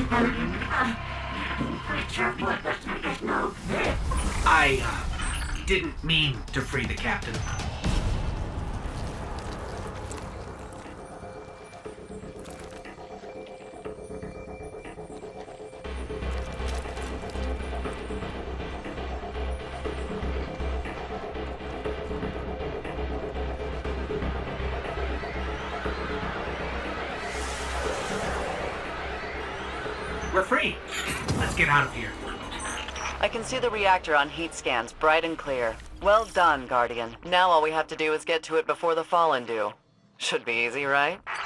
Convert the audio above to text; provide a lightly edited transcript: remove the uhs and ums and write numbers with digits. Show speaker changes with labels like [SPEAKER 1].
[SPEAKER 1] I didn't mean to free the captain. We're free. Let's get out of here.
[SPEAKER 2] I can see the reactor on heat scans, bright and clear. Well done, Guardian. Now all we have to do is get to it before the Fallen do. Should be easy, right?